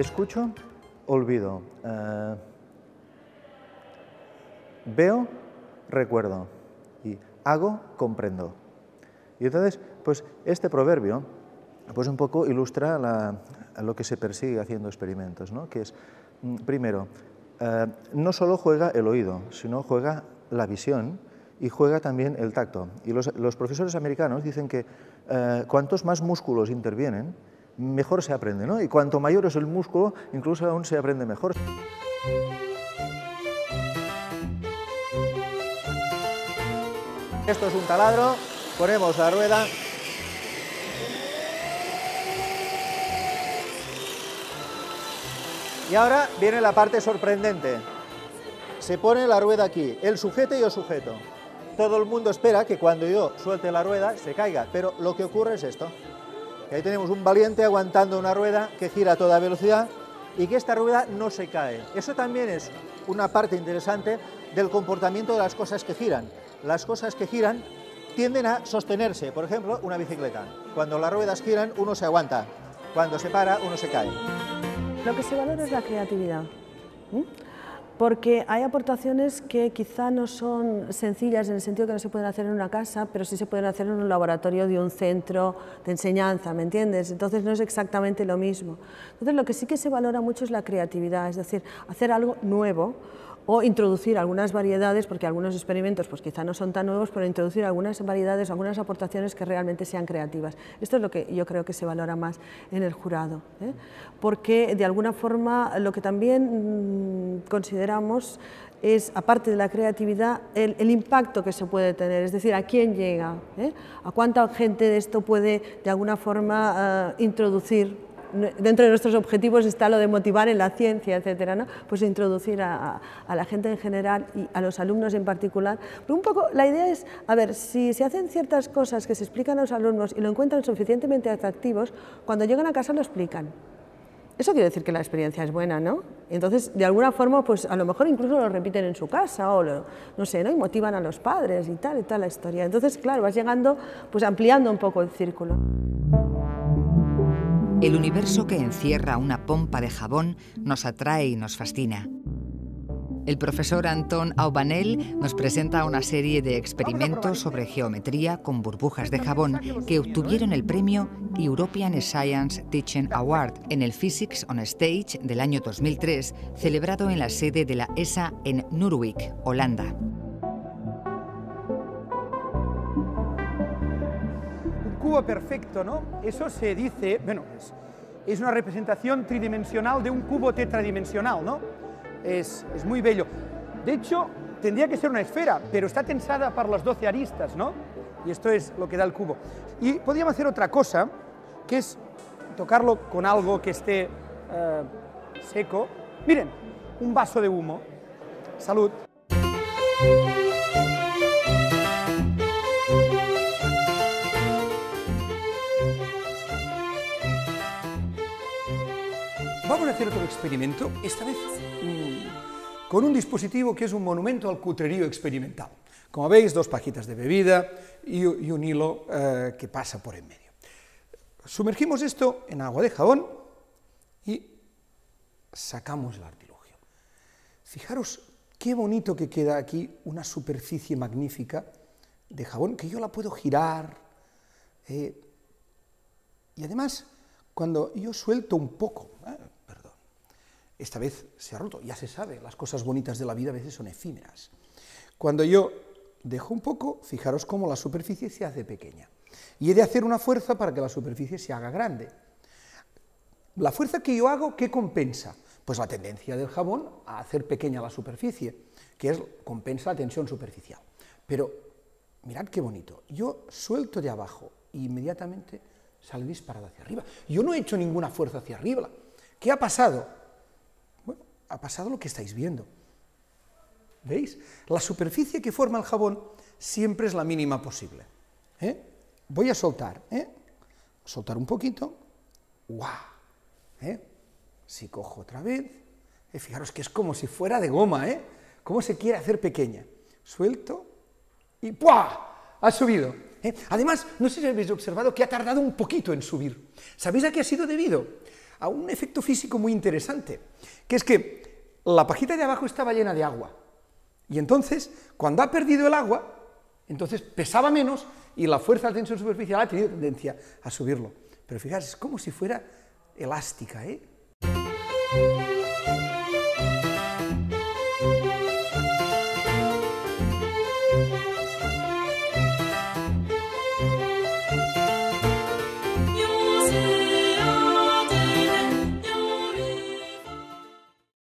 escucho, olvido. Veo, recuerdo. Y hago, comprendo. Y entonces, pues este proverbio, pues un poco ilustra lo que se persigue haciendo experimentos, ¿no? Que es, primero, no solo juega el oído, sino juega la visión y juega también el tacto. Y los profesores americanos dicen que cuantos más músculos intervienen, mejor se aprende, ¿no? Y cuanto mayor es el músculo, incluso aún se aprende mejor. Esto es un taladro, ponemos la rueda. Y ahora viene la parte sorprendente. Se pone la rueda aquí, él sujeta y yo sujeto. Todo el mundo espera que cuando yo suelte la rueda se caiga, pero lo que ocurre es esto. Que ahí tenemos un valiente aguantando una rueda que gira a toda velocidad y que esta rueda no se cae. Eso también es una parte interesante del comportamiento de las cosas que giran. Las cosas que giran tienden a sostenerse. Por ejemplo, una bicicleta. Cuando las ruedas giran, uno se aguanta. Cuando se para, uno se cae. Lo que se valora es la creatividad, porque hay aportaciones que quizá no son sencillas en el sentido que no se pueden hacer en una casa, pero sí se pueden hacer en un laboratorio de un centro de enseñanza, ¿me entiendes? Entonces no es exactamente lo mismo. Entonces lo que sí que se valora mucho es la creatividad, es decir, hacer algo nuevo o introducir algunas variedades, porque algunos experimentos pues quizá no son tan nuevos, pero introducir algunas variedades, algunas aportaciones que realmente sean creativas. Esto es lo que yo creo que se valora más en el jurado, porque de alguna forma lo que también consideramos es, aparte de la creatividad, el impacto que se puede tener, es decir, a quién llega, a cuánta gente de esto puede de alguna forma introducir. Dentro de nuestros objetivos está lo de motivar en la ciencia, etcétera, ¿no? Pues introducir a la gente en general y a los alumnos en particular. Pero un poco la idea es, a ver, si se hacen ciertas cosas que se explican a los alumnos y lo encuentran suficientemente atractivos, cuando llegan a casa lo explican. Eso quiere decir que la experiencia es buena, ¿no? Entonces, de alguna forma, pues a lo mejor incluso lo repiten en su casa o no sé, ¿no? Y motivan a los padres y tal la historia. Entonces, claro, vas llegando, pues ampliando un poco el círculo. El universo que encierra una pompa de jabón nos atrae y nos fascina. El profesor Anton Aubanel nos presenta una serie de experimentos sobre geometría con burbujas de jabón que obtuvieron el premio European Science Teaching Award en el Physics on Stage del año 2003, celebrado en la sede de la ESA en Noorwijk, Holanda. Cubo perfecto, ¿no? Eso se dice, bueno, es una representación tridimensional de un cubo tetradimensional, ¿no? Es muy bello. De hecho, tendría que ser una esfera, pero está tensada por las 12 aristas, ¿no? Y esto es lo que da el cubo. Y podríamos hacer otra cosa, que es tocarlo con algo que esté seco. Miren, un vaso de humo. Salud. Vamos a hacer otro experimento, esta vez con un dispositivo que es un monumento al cutrerío experimental. Como veis, 2 pajitas de bebida y un hilo que pasa por en medio. Sumergimos esto en agua de jabón y sacamos el artilugio. Fijaros qué bonito que queda aquí una superficie magnífica de jabón, que yo la puedo girar. Y además, cuando yo suelto un poco, esta vez se ha roto, ya se sabe, las cosas bonitas de la vida a veces son efímeras. Cuando yo dejo un poco, fijaros cómo la superficie se hace pequeña. Y he de hacer una fuerza para que la superficie se haga grande. La fuerza que yo hago, ¿qué compensa? Pues la tendencia del jabón a hacer pequeña la superficie, compensa la tensión superficial. Pero mirad qué bonito, yo suelto de abajo e inmediatamente sale disparado hacia arriba. Yo no he hecho ninguna fuerza hacia arriba. ¿Qué ha pasado? Ha pasado lo que estáis viendo. ¿Veis? La superficie que forma el jabón siempre es la mínima posible. Voy a soltar. Soltar un poquito. ¡Guau! Si cojo otra vez. Fijaros que es como si fuera de goma. Cómo se quiere hacer pequeña. Suelto y ¡puah! Ha subido. Además, no sé si habéis observado que ha tardado un poquito en subir. ¿Sabéis a qué ha sido debido? a un efecto físico muy interesante, que es que la pajita de abajo estaba llena de agua, y entonces, cuando ha perdido el agua, entonces pesaba menos, y la fuerza de tensión superficial ha tenido tendencia a subirlo. Pero fijaos, es como si fuera elástica, ¿eh? Music.